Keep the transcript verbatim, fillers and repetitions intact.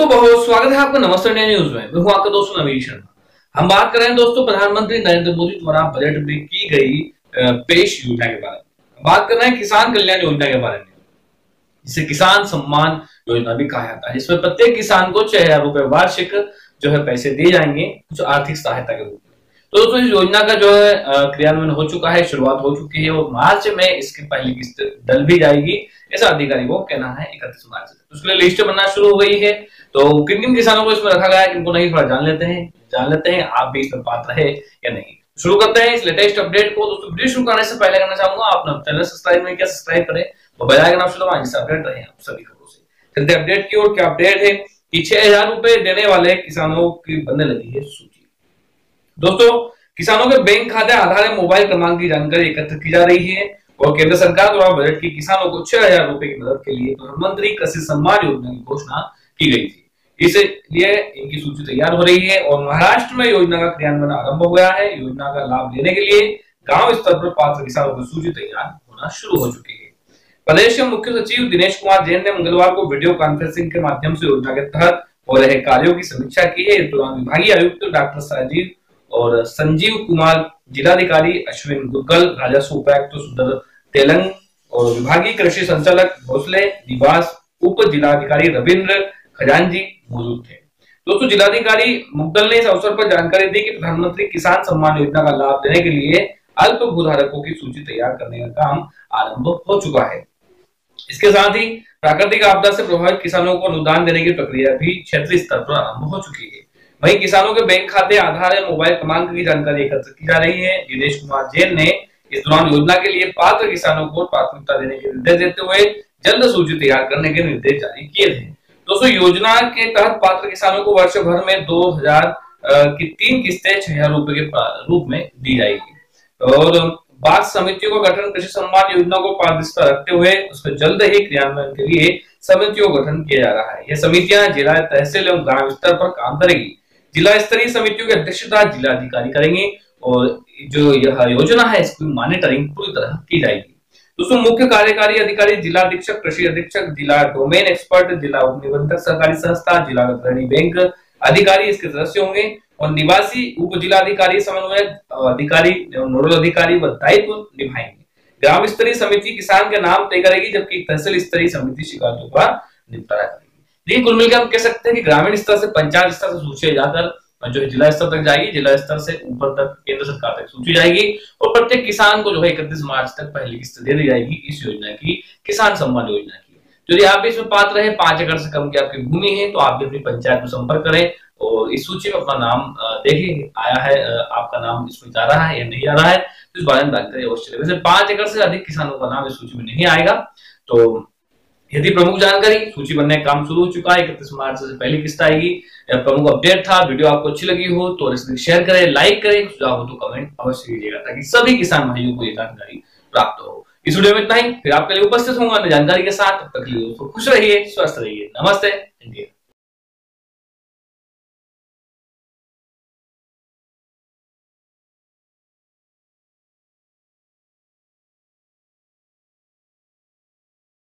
दोस्तों बहुत स्वागत है आपका नमस्ते इंडिया न्यूज में। मैं हूं आपका दोस्त नवीन शर्मा। हम बात कर रहे हैं दोस्तों प्रधानमंत्री नरेंद्र मोदी द्वारा बजट में की गई पेश योजना के बारे में। बात कर रहे हैं किसान कल्याण योजना के बारे में, जिसे किसान सम्मान योजना भी कहा जाता है, जिसमें प्रत्येक किसान को छह हजार रुपए वार्षिक जो है पैसे दिए जाएंगे कुछ आर्थिक सहायता के रूप में। तो दोस्तों इस योजना का जो है क्रियान्वयन हो चुका है, शुरुआत हो चुकी है और मार्च में इसकी पहली किस्त डल भी जाएगी, ऐसा अधिकारी को कहना है इकतीस मार्च से। तो उसके लिए लिस्ट बनना शुरू हो गई है। तो किन किन किसानों को इसमें रखा गया है, किनको नहीं, थोड़ा जान लेते हैं जान लेते हैं आप भी इसमें पात्र है या नहीं। शुरू करते हैं इस लेटेस्ट अपडेट को। दोस्तों वीडियो शुरू करने से पहले करना चाहूंगा आपने चैनल सब्सक्राइब नहीं किया, सब्सक्राइब करें और बेल आइकन ऑप्शन दबाएं जिससे अपडेट रहे आप सभी खबरों से। चलते अपडेट की ओर। क्या अपडेट है कि छह हजार रुपए देने वाले किसानों की बनने लगी है सूची। दोस्तों किसानों के बैंक खाते, आधार एवं मोबाइल क्रमांक की जानकारी एकत्र की जा रही है और केंद्र सरकार द्वारा बजट की किसानों को छह हजार रुपए की मदद के लिए प्रधानमंत्री कृषि सम्मान योजना की घोषणा की गई थी। इसलिए इनकी सूची तैयार हो रही है और महाराष्ट्र में योजना का क्रियान्वयन आरंभ हो गया है। योजना का लाभ लेने के लिए गांव स्तर पर पात्र किसानों की सूची तैयार होना शुरू हो चुकी है। प्रदेश के मुख्य सचिव दिनेश कुमार जैन ने मंगलवार को वीडियो कॉन्फ्रेंसिंग के माध्यम से योजना के तहत हो रहे कार्यों की समीक्षा की है। इस दौरान विभागीय आयुक्त डॉक्टर साजीव और संजीव कुमार, जिलाधिकारी अश्विन गुग्गल, राजस्व उपायुक्त सुंदर तेलंग और विभागीय कृषि संचालक भोसले निवास, उप जिलाधिकारी रविंद्र खजांजी मौजूद थे। दोस्तों जिलाधिकारी मुग्गल ने इस अवसर पर जानकारी दी कि प्रधानमंत्री किसान सम्मान योजना का लाभ देने के लिए अल्प भूधारकों की सूची तैयार करने का काम आरंभ हो चुका है। इसके साथ ही प्राकृतिक आपदा से प्रभावित किसानों को अनुदान देने की प्रक्रिया भी क्षेत्रीय स्तर पर आरंभ हो चुकी है। वहीं किसानों के बैंक खाते, आधार एवं मोबाइल क्रमांक की जानकारी एकत्र की जा रही है। दिनेश कुमार जैन ने इस दौरान योजना के लिए पात्र किसानों को प्राथमिकता देने के निर्देश देते हुए जल्द सूची तैयार करने के निर्देश जारी किए थे। दोस्तों योजना के तहत पात्र किसानों को वर्ष भर में दो हजार की तीन किस्तें छह हजार रुपए के रूप में दी जाएगी और बात समितियों का गठन कृषि सम्मान योजना को पारदर्शिता रखते हुए उसके जल्द ही क्रियान्वयन के लिए समितियों का गठन किया जा रहा है। यह समितियां जिला, तहसील एवं ग्राम स्तर पर काम करेगी। जिला स्तरीय समितियों की अध्यक्षता जिलाधिकारी करेंगे और जो यह योजना है इसकी मॉनिटरिंग पूरी तरह की जाएगी। दोस्तों मुख्य कार्यकारी अधिकारी जिला अधीक्षक, कृषि अधीक्षक, जिला डोमेन एक्सपर्ट, जिला उप निबंधक सरकारी संस्था, जिला अग्रणी बैंक अधिकारी इसके सदस्य होंगे और निवासी उप जिलाधिकारी, समन्वयक अधिकारी एवं नोडल अधिकारी व दायित्व निभाएंगे। ग्राम स्तरीय समिति किसान के नाम तय करेगी जबकि तहसील स्तरीय समिति शिकायतों का निपटारा करेगी। लेकिन कुल मिलकर हम कह सकते हैं कि ग्रामीण स्तर से पंचायत स्तर से सूची जाकर जो है जिला स्तर तक जाएगी, जिला स्तर से ऊपर तक केंद्र सरकार तक सूची जाएगी और प्रत्येक किसान को जो है इकतीस मार्च तक पहली किस्त दे दी जाएगी इस योजना की, किसान सम्मान योजना की। यदि आप भी इसमें पात्र है, पांच एकड़ से कम की आपकी भूमि है तो आप भी अपनी पंचायत में संपर्क करें और इस सूची में अपना नाम देखें आया है, आपका नाम इसमें जा रहा है या नहीं आ रहा है, तो इस बारे में जानकारी अवश्य। वैसे पांच एकड़ से अधिक किसानों का नाम इस सूची में नहीं आएगा। तो यदि प्रमुख जानकारी, सूची बनने का काम शुरू हो चुका है, इकतीस मार्च से पहली किस्त आएगी। प्रमुख अपडेट था। वीडियो आपको अच्छी लगी हो तो इसमें शेयर करें, लाइक करें, सुझाव हो तो कमेंट अवश्य कीजिएगा ताकि सभी किसान भाइयों को ये जानकारी प्राप्त हो। इस वीडियो में इतना ही, फिर आपके लिए उपस्थित होंगे जानकारी के साथ। तब तक के लिए दोस्तों खुश रहिए, स्वस्थ रहिए। नमस्ते इंडिया।